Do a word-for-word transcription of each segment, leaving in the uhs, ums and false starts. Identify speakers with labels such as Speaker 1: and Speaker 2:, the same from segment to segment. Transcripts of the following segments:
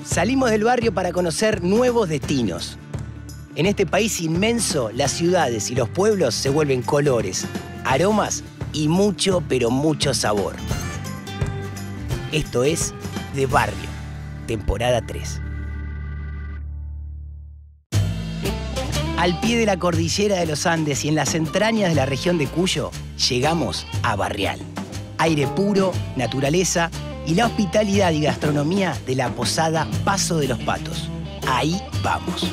Speaker 1: Salimos del barrio para conocer nuevos destinos. En este país inmenso, las ciudades y los pueblos se vuelven colores, aromas y mucho, pero mucho sabor. Esto es De Barrio, temporada tres. Al pie de la cordillera de los Andes y en las entrañas de la región de Cuyo, llegamos a Barrial. Aire puro, naturaleza y la hospitalidad y gastronomía de la posada Paso de los Patos. Ahí vamos.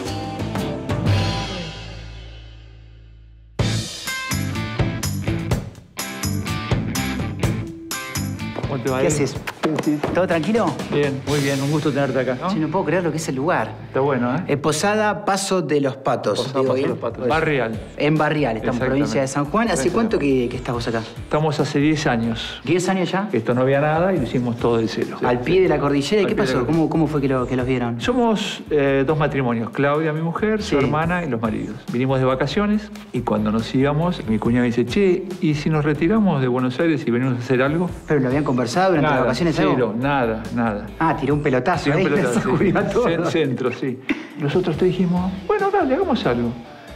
Speaker 2: ¿Cómo te va?
Speaker 1: ¿Qué haces?
Speaker 2: Sí.
Speaker 1: ¿Todo tranquilo?
Speaker 2: Bien, muy bien. Un gusto tenerte acá, ¿no?
Speaker 1: Sí, no puedo creer lo que es el lugar.
Speaker 2: Está bueno, ¿eh?
Speaker 1: Eh, Posada Paso de los Patos.
Speaker 2: Posada
Speaker 1: Digo
Speaker 2: Paso de
Speaker 1: bien.
Speaker 2: los Patos. Barrial.
Speaker 1: En Barrial, estamos en provincia de San Juan. ¿Hace cuánto que, que estás vos acá?
Speaker 2: Estamos hace diez años.
Speaker 1: ¿diez años ya?
Speaker 2: Esto no había nada y lo hicimos todo de cero.
Speaker 1: Al pie de la cordillera. ¿Y
Speaker 2: Al
Speaker 1: qué
Speaker 2: pie de la
Speaker 1: pasó? ¿Cómo, ¿Cómo fue que, lo, que los vieron?
Speaker 2: Somos eh, dos matrimonios. Claudia, mi mujer,
Speaker 1: Sí.
Speaker 2: su hermana y los maridos. Vinimos de vacaciones y cuando nos íbamos, mi cuñada me dice, che, ¿y si nos retiramos de Buenos Aires y venimos a hacer algo?
Speaker 1: ¿Pero lo habían conversado durante
Speaker 2: Nada,
Speaker 1: las vacaciones?
Speaker 2: cero,
Speaker 1: algo?
Speaker 2: nada, nada.
Speaker 1: Ah, tiró un pelotazo.
Speaker 2: Sí, un
Speaker 1: ahí,
Speaker 2: pelotazo,
Speaker 1: se cubrió
Speaker 2: sí.
Speaker 1: todo.
Speaker 2: Cen- Centro, sí. Nosotros te dijimos, bueno, dale, hagamos algo.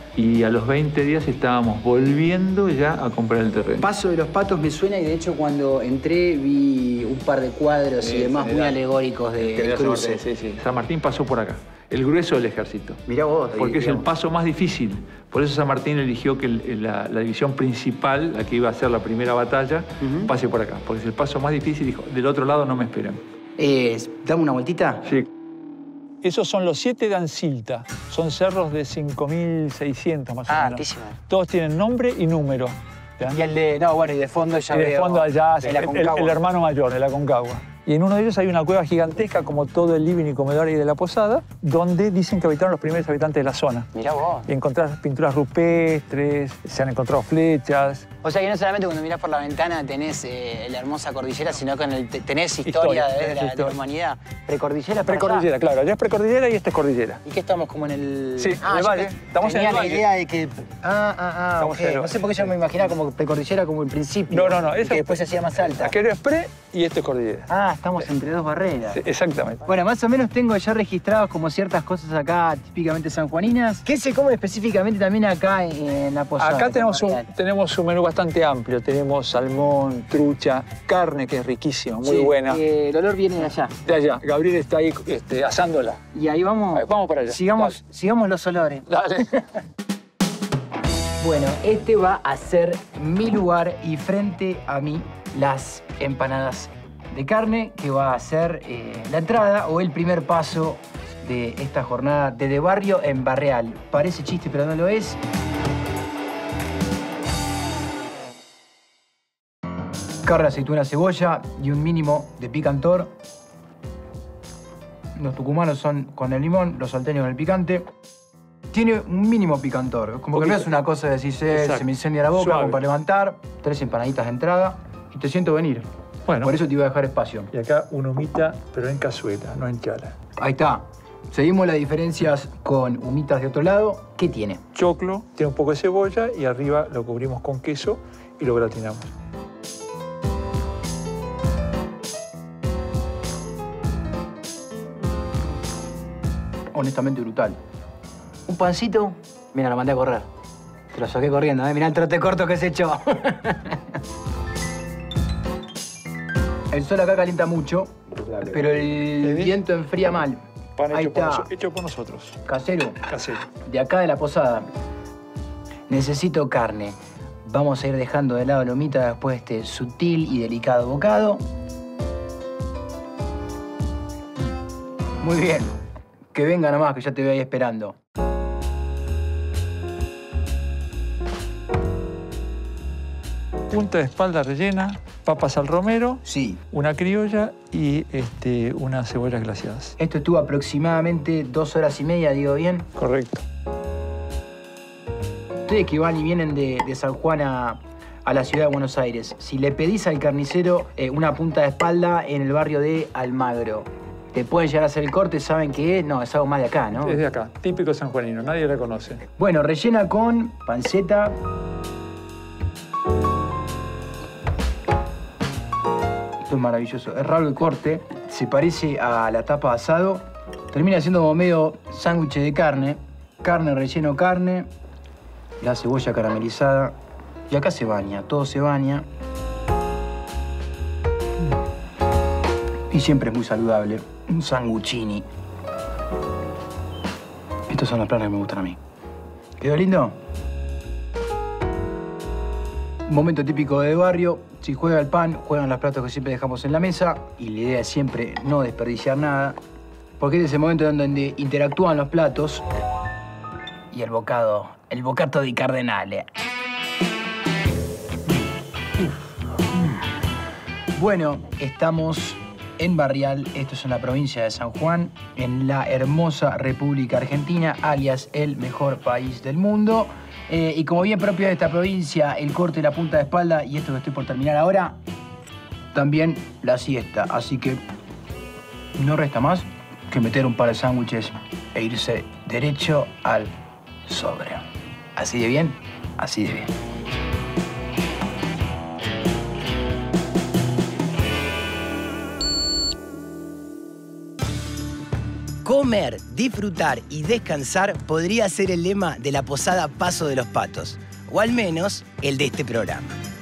Speaker 2: Y a los veinte días estábamos volviendo ya a comprar el terreno.
Speaker 1: Paso de los Patos me suena y de hecho cuando entré vi un par de cuadros
Speaker 2: Sí,
Speaker 1: y demás
Speaker 2: sí,
Speaker 1: muy
Speaker 2: era-
Speaker 1: alegóricos de,
Speaker 2: Que
Speaker 1: del
Speaker 2: era San
Speaker 1: cruce.
Speaker 2: Martín, sí, sí. San Martín pasó por acá, el grueso del ejército.
Speaker 1: Mirá vos.
Speaker 2: Porque
Speaker 1: ahí,
Speaker 2: es el
Speaker 1: digamos.
Speaker 2: paso más difícil. Por eso San Martín eligió que el- la, la división principal, la que iba a ser la primera batalla,
Speaker 1: Ujú.
Speaker 2: pase por acá. Porque es el paso más difícil. Dijo, del otro lado no me esperan.
Speaker 1: Eh, ¿Dame una vueltita?
Speaker 2: Sí. Esos son los siete de Ancilta. Son cerros de cinco mil seiscientos más o
Speaker 1: Ah,
Speaker 2: menos.
Speaker 1: altísimo.
Speaker 2: Todos tienen nombre y número. ¿Ya?
Speaker 1: Y el de... No, bueno, y de fondo ya
Speaker 2: Y de
Speaker 1: veo...
Speaker 2: fondo allá,
Speaker 1: de
Speaker 2: el,
Speaker 1: la
Speaker 2: el-
Speaker 1: Aconcagua.
Speaker 2: el hermano mayor de la Aconcagua. Y en uno de ellos hay una cueva gigantesca, como todo el living y comedor ahí de la posada, donde dicen que habitaron los primeros habitantes de la zona.
Speaker 1: Mirá vos.
Speaker 2: Y encontrás pinturas rupestres, se han encontrado flechas.
Speaker 3: O sea que no solamente cuando mirás por la ventana tenés eh, la hermosa cordillera, sino que en el, te- tenés historia,
Speaker 2: Historia,
Speaker 3: de,
Speaker 2: tenés
Speaker 3: la, de la
Speaker 2: historia.
Speaker 3: humanidad. Precordillera para allá.
Speaker 2: Precordillera, claro. Allá es precordillera y esta es cordillera.
Speaker 3: ¿Y qué estamos como en el...?
Speaker 2: Sí, en el
Speaker 3: yo
Speaker 2: valle.
Speaker 3: te-
Speaker 2: Estamos en
Speaker 3: tenía
Speaker 2: el
Speaker 3: la
Speaker 2: valle.
Speaker 3: idea de que... Ah, ah, ah,
Speaker 2: Estamos
Speaker 3: ok.
Speaker 2: en el-
Speaker 3: No sé por qué yo me imaginaba como precordillera como el principio.
Speaker 2: No, no, no,
Speaker 3: y
Speaker 2: eso-
Speaker 3: que después se hacía más alta.
Speaker 2: Aquello es pre y esto es cordillera.
Speaker 3: Ah, estamos entre dos barreras.
Speaker 2: Sí, exactamente.
Speaker 3: Bueno, más o menos tengo ya registrados como ciertas cosas acá típicamente sanjuaninas. ¿Qué se come específicamente también acá en, en la posada?
Speaker 2: Acá tenemos un,
Speaker 3: Barrial?
Speaker 2: tenemos un menú bastante amplio. Tenemos salmón, trucha, carne que es riquísima, muy
Speaker 3: Sí,
Speaker 2: buena.
Speaker 3: eh, el olor viene de allá.
Speaker 2: De allá, Gabriel está ahí este, asándola.
Speaker 3: Y ahí vamos.
Speaker 2: Ahí, vamos para allá.
Speaker 3: Sigamos, sigamos los olores.
Speaker 2: Dale.
Speaker 1: Bueno, este va a ser mi lugar y frente a mí las empanadas de carne, que va a ser eh, la entrada o el primer paso de esta jornada de De Barrio en Barrial. Parece chiste, pero no lo es. Carne, aceituna, cebolla y un mínimo de picantor. Los tucumanos son con el limón, los salteños con el picante. Tiene un mínimo picantor. Como que no
Speaker 2: Poquito.
Speaker 1: es una cosa de decir, eh,
Speaker 2: Exacto.
Speaker 1: se me incendia la boca,
Speaker 2: Suave.
Speaker 1: como para levantar. Tres empanaditas de entrada y te siento venir.
Speaker 2: Bueno,
Speaker 1: Por eso te iba a dejar espacio.
Speaker 2: y acá una humita, pero en cazuela, no en chala.
Speaker 1: Ahí está. Seguimos las diferencias con humitas de otro lado. ¿Qué tiene?
Speaker 2: Choclo, tiene un poco de cebolla y arriba lo cubrimos con queso y lo gratinamos.
Speaker 1: Honestamente brutal. Un pancito, mira, lo mandé a correr. Te lo saqué corriendo, ¿eh? Mirá el trote corto que se echó. El sol acá calienta mucho, pero el
Speaker 2: vi?
Speaker 1: viento enfría mal.
Speaker 2: Pan
Speaker 1: Ahí
Speaker 2: hecho por,
Speaker 1: está.
Speaker 2: noso- hecho por nosotros,
Speaker 1: Casero,
Speaker 2: casero.
Speaker 1: de acá de la posada. Necesito carne. Vamos a ir dejando de lado la humita después de este sutil y delicado bocado. Muy bien. Que venga nomás, que ya te voy ahí esperando.
Speaker 2: Punta de espalda rellena, papas al romero,
Speaker 1: Sí.
Speaker 2: una criolla y este, unas cebollas glaseadas.
Speaker 1: Esto estuvo aproximadamente dos horas y media, digo bien.
Speaker 2: Correcto.
Speaker 1: Ustedes que van y vienen de, de San Juan a, a la ciudad de Buenos Aires, si le pedís al carnicero eh, una punta de espalda en el barrio de Almagro, ¿te pueden llegar a hacer el corte? ¿Saben qué es? No, es algo más de acá, ¿no?
Speaker 2: Es de acá, típico sanjuanino, nadie la conoce.
Speaker 1: Bueno, rellena con panceta. Esto es maravilloso. Es raro el corte,
Speaker 3: se parece a la tapa de asado. Termina siendo como medio sándwich de carne. Carne, relleno carne. La cebolla caramelizada. Y acá se baña, todo se baña. Y siempre es muy saludable. Un sanguchini. Estos son los planes que me gustan a mí. ¿Quedó lindo? Un momento típico de barrio. Si juega el pan, juegan los platos que siempre dejamos en la mesa. Y la idea es siempre no desperdiciar nada. Porque es ese momento donde interactúan los platos. Y el bocado, el bocato di cardenale. Bueno, estamos en Barrial, esto es en la provincia de San Juan, en la hermosa República Argentina, alias el mejor país del mundo. Eh, y como bien propio de esta provincia, el corte, la punta de espalda y esto que estoy por terminar ahora, también la siesta. Así que no resta más que meter un par de sándwiches e irse derecho al sobre. Así de bien, así de bien.
Speaker 1: Comer, disfrutar y descansar podría ser el lema de la posada Paso de los Patos, o al menos el de este programa.